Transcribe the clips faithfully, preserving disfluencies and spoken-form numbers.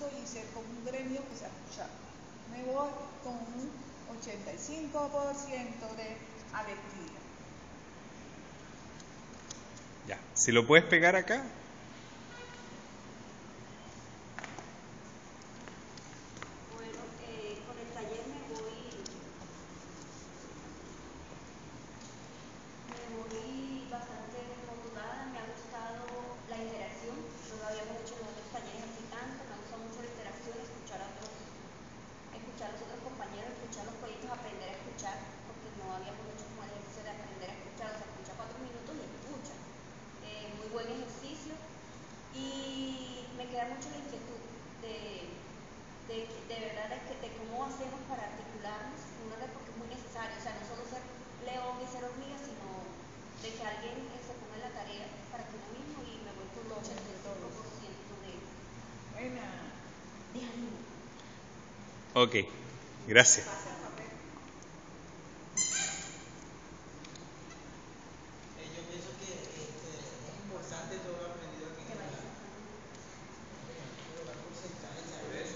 curso y ser con un gremio que se escucha. Me voy con un ochenta y cinco por ciento de alegría. Ya, ¿se lo puedes pegar acá? Bueno, eh, con el taller me voy, me voy bastante motivada, me ha gustado la interacción, no lo habíamos hecho en otros talleres así tanto, me gusta mucho la interacción, escuchar a otros, escuchar a los otros compañeros, escuchar los proyectos, aprender a escuchar, porque no habíamos hecho como el ejercicio de aprender a escuchar, o sea, escucha cuatro minutos y escucha. Eh, muy buen ejercicio y me queda mucho la inquietud de, de, de verdad de, que, de cómo hacemos para articularnos en una red, porque es muy necesario, o sea, no solo ser león y ser hormiga, sino de que alguien eh, se ponga en la tarea para que uno mismo, y me voy con el ochenta y cinco por ciento de, de ánimo. Ok, gracias. Yo pienso que este, es importante todo lo aprendido aquí en el colocar porcentajes a eso.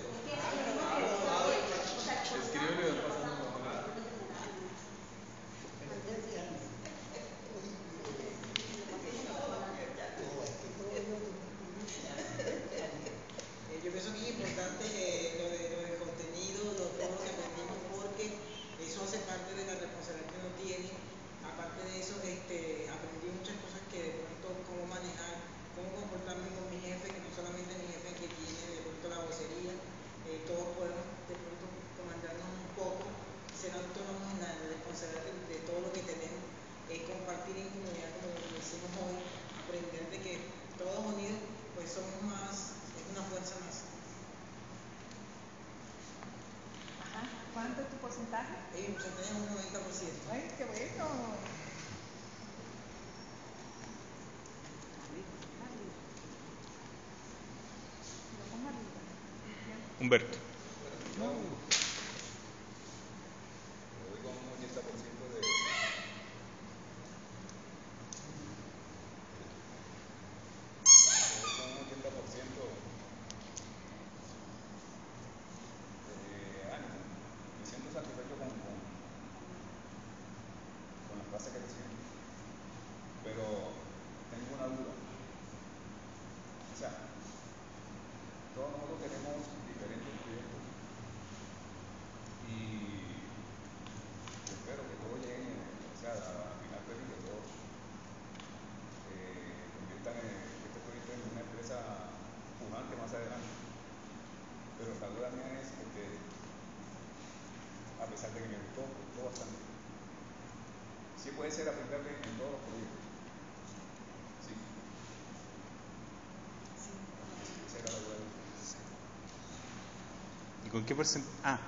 Yo pienso que es importante eh, lo, de, lo del contenido, lo, todo lo que aprendimos, porque eso hace parte de la responsabilidad que uno tiene. Aparte de eso, este, aprendí muchas cosas que de pronto cómo manejar, cómo comportarme con mi jefe, que no solamente mi jefe que tiene de pronto la vocería, eh, todos podemos de pronto comandarnos un poco, ser autónomos en la responsabilidad de, de todo lo que tenemos, eh, compartir en comunidad como lo hicimos hoy, aprender de que todos unidos pues somos más, es una fuerza más. Ajá. ¿Cuánto es tu porcentaje? El porcentaje es un noventa por ciento. ¡Ay, qué bueno! Humberto. No. Me voy con un ochenta por ciento de... Me voy con un ochenta por ciento de ánimo. Me siento satisfecho con, con, con las clases que recibo. Pero tengo una duda. O sea, todos nosotros tenemos diferentes proyectos y espero que todos lleguen, o sea, a final feliz, que todos eh, conviertan este proyecto en una empresa pujante más adelante. Pero la duda mía es que, a pesar de que me gustó, me gustó bastante, sí puede ser aplicable en todos los proyectos. Sí. Sí. Esa era la duda. ¿Y con qué porcentaje? Ah.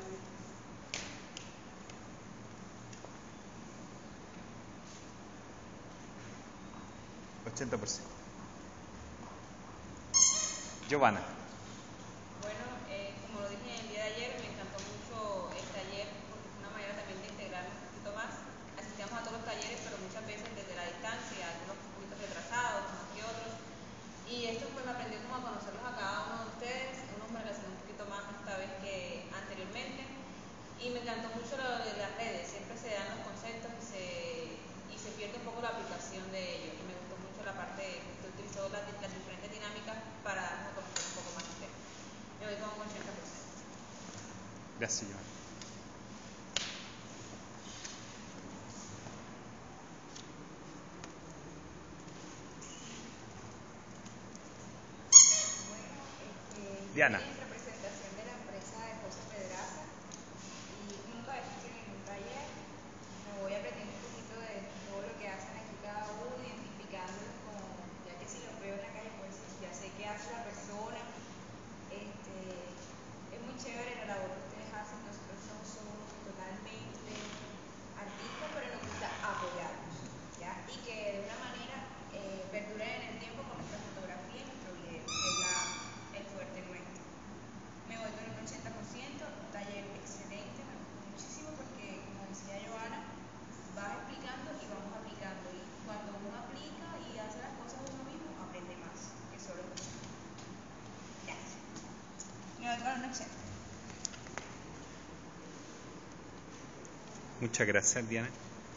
ochenta por ciento. Giovanna. Bueno, eh, como lo dije el día de ayer, me encantó mucho el taller porque fue una manera también de integrarnos un poquito más. Asistíamos a todos los talleres, pero muchas veces desde la distancia, algunos un poquito retrasados, más que otros. Y esto pues me aprendió como a conocerlos a cada uno de ustedes. Unos me relacioné un poquito más esta vez que anteriormente. Y me encantó mucho lo de las redes. Siempre se dan los conceptos y se, y se pierde un poco la aplicación de ellos. Y me gustó mucho la parte de que usted utilizó las, las diferentes dinámicas para darnos a conocer un poco más de ustedes. Me voy con un ochenta por ciento. Gracias, Giovanna. Diana. En representación de la empresa de José Pedraza, y nunca he hecho ningún taller, me voy aprendiendo un poquito de todo lo que hacen aquí cada uno, identificándolos como, ya que si los veo en la calle, pues ya sé qué hace la persona. Este, es muy chévere la labor que ustedes hacen. Nosotros no somos totalmente artistas, pero nos gusta apoyarnos, ¿ya? Y que de una manera eh, perduren en el tiempo con nuestra fotografía y nuestro video, que es la, el fuerte nuestro. Muchas gracias, Diana.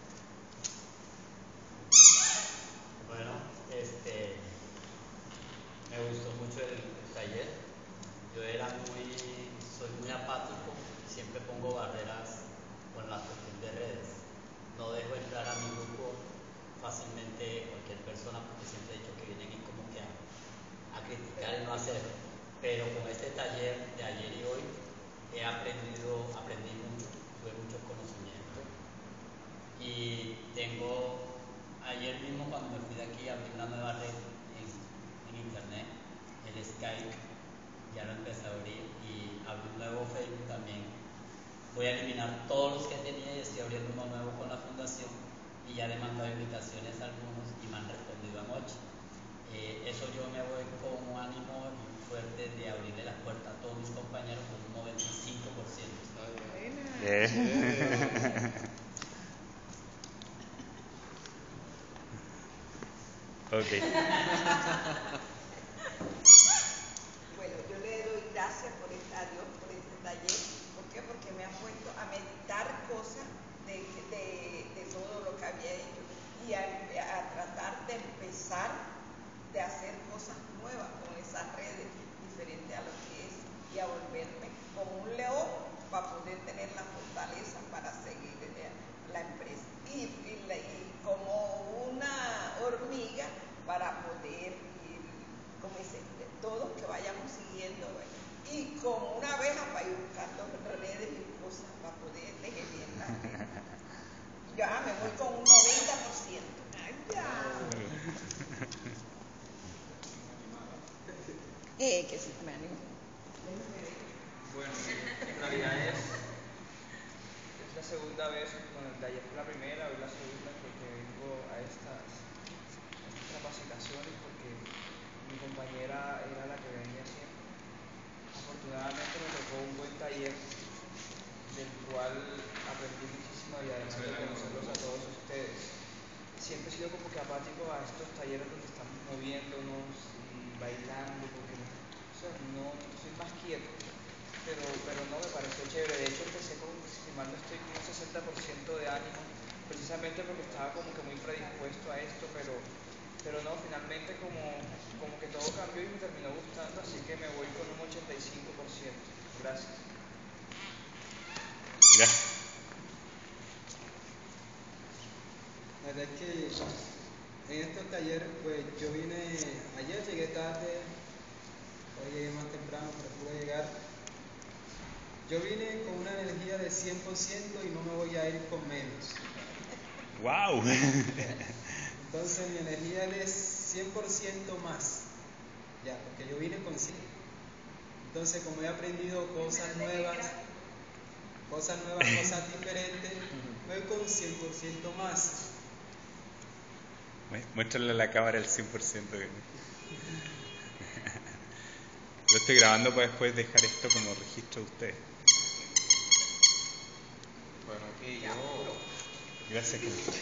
Bueno, este, me gustó mucho el, el taller. Yo era muy, soy muy apático y siempre pongo barreras con la cuestión de redes. No dejo entrar a mi grupo fácilmente cualquier persona porque siempre he dicho que vienen y como que a, a criticar y no hacer. Pero con este taller de ayer y hoy he aprendido, aprendí mucho, tuve muchos conocimientos y tengo, ayer mismo cuando me fui de aquí abrí una nueva red en, en internet, el Skype, ya lo empecé a abrir y abrí un nuevo Facebook también. Voy a eliminar todos los que tenía y estoy abriendo uno nuevo con la fundación y ya le he mandado invitaciones a algunos y me han respondido anoche. Eh, eso yo me voy con un ánimo y fuerte de abrirle las puertas a todos mis compañeros con un noventa y cinco por ciento. Eh. Ok. Bueno, yo le doy gracias por este, a Dios por este taller. ¿Por qué? Porque me ha puesto a meditar cosas de, de, de todo lo que había hecho y a, a tratar de empezar de hacer cosas nuevas con esas redes diferentes a lo que es y a volverme como un león para poder tener la fortaleza para seguir la empresa y, y, y como una hormiga para poder ir, como dice, todos que vayamos siguiendo y como una abeja para ir buscando redes y cosas para poder tejer bien la red. Ya me voy con un noventa por ciento. Ay, ya. Eh, que sí, me animo. Bueno, en realidad es, es la segunda vez, bueno, el taller fue la primera, hoy la segunda que, que vengo a estas, a estas capacitaciones porque mi compañera era la que venía siempre. Afortunadamente me tocó un buen taller del cual aprendí muchísimo y además de conocerlos a todos ustedes. Siempre he sido como que apático a estos talleres donde estamos moviéndonos y bailando porque no, o sea, no soy más quieto, pero, pero no me pareció chévere. De hecho empecé con, si mal no estoy, con un sesenta por ciento de ánimo, precisamente porque estaba como que muy predispuesto a esto, pero, pero no, finalmente como, como que todo cambió y me terminó gustando, así que me voy con un ochenta y cinco por ciento. Gracias. Gracias. La verdad es que en estos talleres, pues yo vine, ayer llegué tarde, hoy llegué más temprano, pero pude llegar. Yo vine con una energía de cien por ciento y no me voy a ir con menos. ¡Wow! Entonces mi energía es cien por ciento más, ya, porque yo vine con cien. Entonces como he aprendido cosas nuevas, cosas nuevas, cosas diferentes, me voy con cien por ciento más. Muéstrale a la cámara el cien por ciento. Lo estoy grabando para después dejar esto como registro de ustedes. Bueno, aquí yo... Gracias.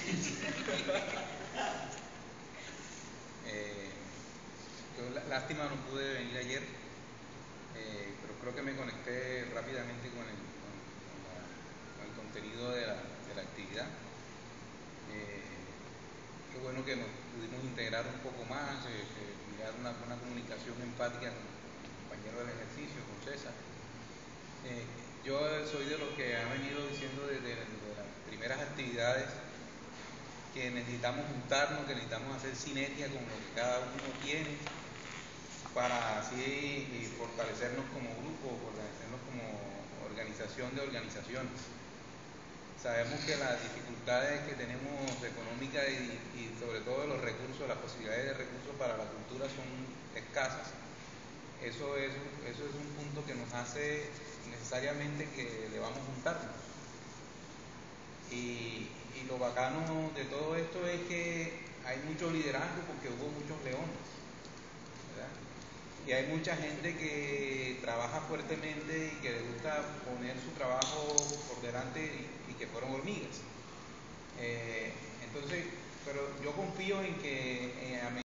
eh, yo, lástima no pude venir ayer, eh, pero creo que me conecté rápidamente con el, con, con la, con el contenido de la, de la actividad. Eh, qué bueno que nos pudimos integrar un poco más, eh, eh, crear una, una comunicación empática con el compañero del ejercicio, con César. Eh, yo soy de los que han venido diciendo desde, desde las primeras actividades que necesitamos juntarnos, que necesitamos hacer sinergia con lo que cada uno tiene para así fortalecernos como grupo, fortalecernos como organización de organizaciones. Sabemos que las dificultades que tenemos económicas y, y sobre todo los recursos, las posibilidades de recursos para la cultura son escasas. Eso es, eso es un punto que nos hace necesariamente que debamos juntarnos. Y, y lo bacano de todo esto es que hay mucho liderazgo porque hubo muchos leones, ¿verdad? Y hay mucha gente que trabaja fuertemente y que le gusta poner su trabajo por delante y, y que fueron hormigas. Eh, entonces, pero yo confío en que eh, a